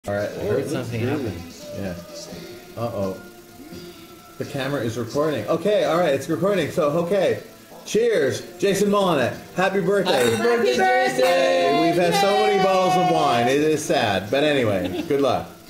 All right, I heard something happen. Yeah. Uh-oh. The camera is recording. Okay, all right, it's recording. So, okay. Cheers, Jason Molinet. Happy birthday. Happy birthday, Jason. We've had so many bottles of wine. It is sad. But anyway, good luck.